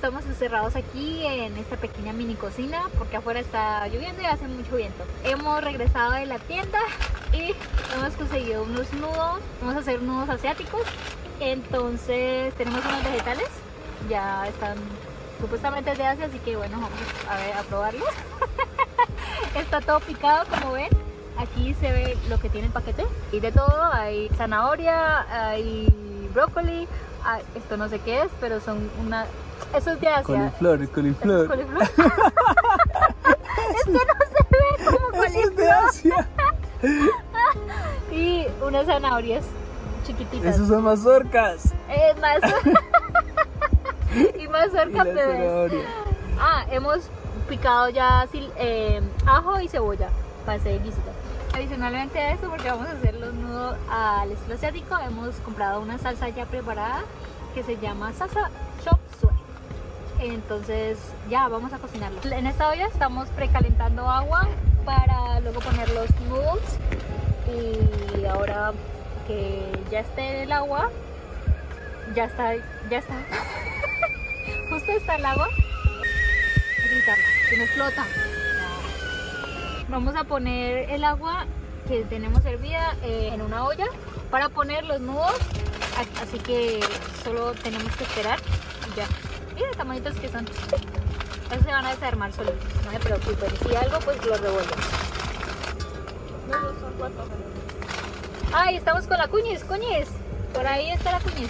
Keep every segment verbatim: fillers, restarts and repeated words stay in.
estamos encerrados aquí en esta pequeña mini cocina porque afuera está lloviendo y hace mucho viento. Hemos regresado de la tienda y hemos conseguido unos nudos. Vamos a hacer nudos asiáticos. Entonces tenemos unos vegetales, ya están supuestamente de Asia, así que bueno, vamos a ver, a probarlos. Está todo picado, como ven. Aquí se ve lo que tiene el paquete y de todo. Hay zanahoria, hay brócoli, hay, esto no sé qué es, pero son una... Eso es de Asia. Coliflor, coliflor. ¿Es coliflor? Es que no se ve como coliflor. Eso es de Asia. Y unas zanahorias chiquititas. Esos son mazorcas. Es más. Y mazorca, bebés. Ah, hemos picado ya eh, ajo y cebolla para hacer guisito. Adicionalmente a esto, porque vamos a hacer los nudos al estilo asiático, hemos comprado una salsa ya preparada que se llama salsa chop suey. Entonces ya vamos a cocinarlo. En esta olla estamos precalentando agua para luego poner los noodles. Y ahora que ya esté el agua, ya está, ya está. Justo está el agua. Gritarla, que no explota. Vamos a poner el agua que tenemos hervida eh, en una olla para poner los nudos, así que solo tenemos que esperar y ya. Mira los tamañitos que son. Esos se van a desarmar solitos, no me preocupen. Si algo, pues los revuelvo. No, no son cuatro. Ay, estamos con la cuñiz, cuñiz. Por ahí está la cuñiz.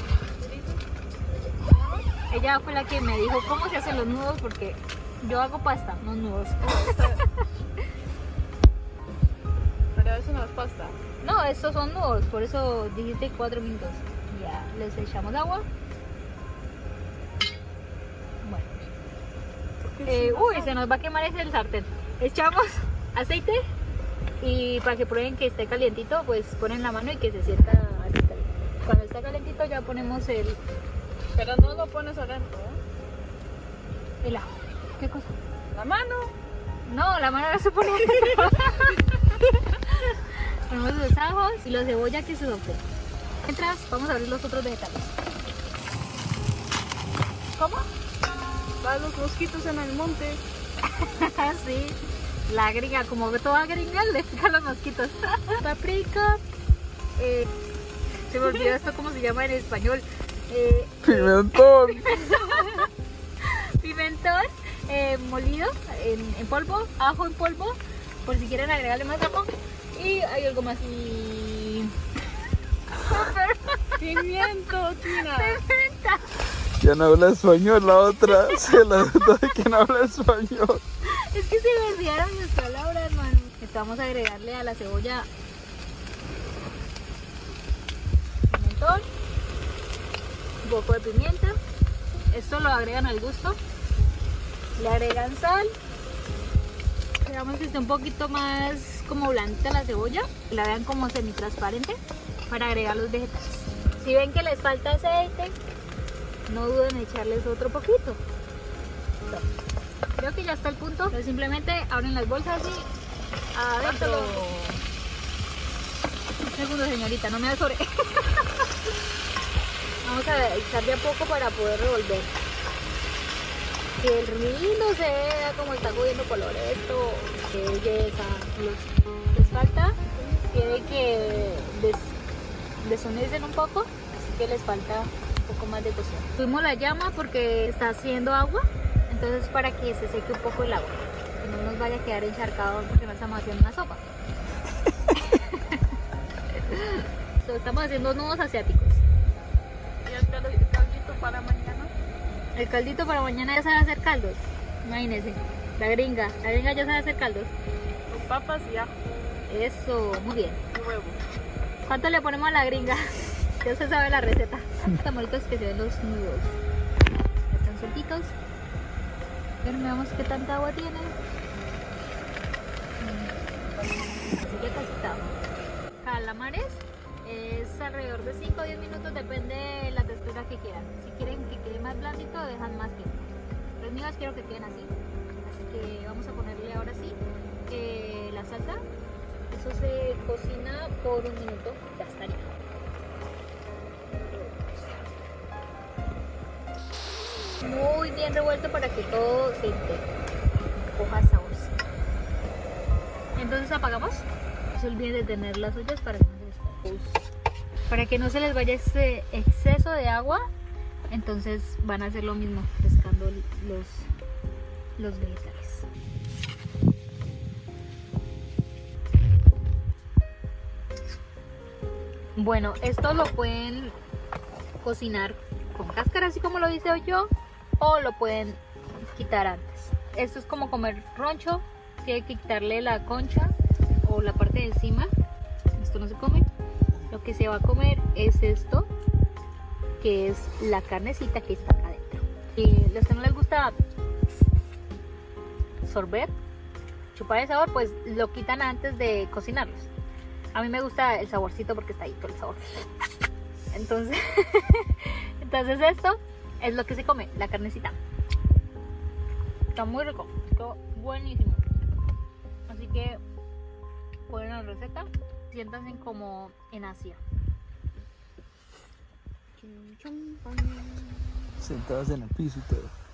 Ella fue la que me dijo cómo se hacen los nudos porque yo hago pasta, no nudos. Pero eso no es pasta. No, estos son nudos, por eso dijiste cuatro minutos. Ya, les echamos agua. Bueno. Eh, uy, se nos va a quemar ese el sartén. Echamos aceite y para que prueben que esté calientito, pues ponen la mano y que se sienta así caliente. Cuando está calientito ya ponemos el... Pero no lo pones adentro, ¿eh? el ajo. ¿Qué cosa? La mano. No, la mano no se pone adentro. Ponemos los ajos y la cebolla que se sofre. Mientras vamos a abrir los otros vegetales. ¿Cómo? Van los mosquitos en el monte. Sí, la gringa, como toda gringa le pican los mosquitos. Paprika. Eh, se me olvidó esto cómo se llama en español. Eh, Pimentón. Pimentón eh, molido en, en polvo, ajo en polvo, por si quieren agregarle más ajo. Y hay algo más. Y... Pimiento, Tina. Pimienta. Ya no habla español, la otra se la duda de que no habla español. Es que se me olvidaron mis palabras, man. Vamos a agregarle a la cebolla pimentón, un poco de pimienta. Esto lo agregan al gusto. Le agregan sal. Esperamos que esté un poquito más como blandita la cebolla. La vean como semi-transparente para agregar los vegetales. Si ven que les falta aceite, no duden en echarles otro poquito. Creo que ya está el punto. Entonces simplemente abren las bolsas y adentro. Un segundo, señorita, no me asore. Vamos a echar de a poco para poder revolver. Que el ruido se vea como está cogiendo color esto. Qué belleza. Les, les falta quiere que des, desunicen un poco, así que les falta un poco más de cocción. Subimos la llama porque está haciendo agua, entonces para que se seque un poco el agua, que no nos vaya a quedar encharcado porque no estamos haciendo una sopa. So, estamos haciendo nudos asiáticos. ¿Y el caldito para mañana? El caldito para mañana ya sabe hacer caldos. Imagínense, la gringa, la gringa ya sabe hacer caldos. Con papas y ajo. Eso, muy bien. Y huevo. ¿Cuánto le ponemos a la gringa? Ya se sabe la receta. Tan bonitos que se ven los nudos. Están sueltitos. Pero veamos qué tanta agua tiene. Así que casi está. Calamares es alrededor de cinco o diez minutos, depende de la textura que quieran. Si quieren que quede más blandito, dejan más tiempo. Los míos quiero que queden así. Así que vamos a ponerle ahora sí eh, la salsa. Eso se cocina por un minuto, ya estaría. muy bien revuelto para que todo se integre, coja saborcito. Entonces apagamos. No se olviden de tener las ollas para que no se les caiga. Para que no se les vaya ese exceso de agua, entonces van a hacer lo mismo, pescando los, los vegetales. Bueno, esto lo pueden cocinar con cáscara, así como lo dice yo, o lo pueden quitar antes. Esto es como comer roncho, tiene que quitarle la concha o la parte de encima. Esto no se come. Lo que se va a comer es esto, que es la carnecita que está acá adentro. Y los que no les gusta sorber, chupar el sabor, pues lo quitan antes de cocinarlos. A mí me gusta el saborcito porque está ahí todo el sabor. Entonces, entonces esto es lo que se come, la carnecita. Está muy rico, está buenísimo. Así que pueden la receta, siéntanse como en Asia. Sentadas en el piso y todo.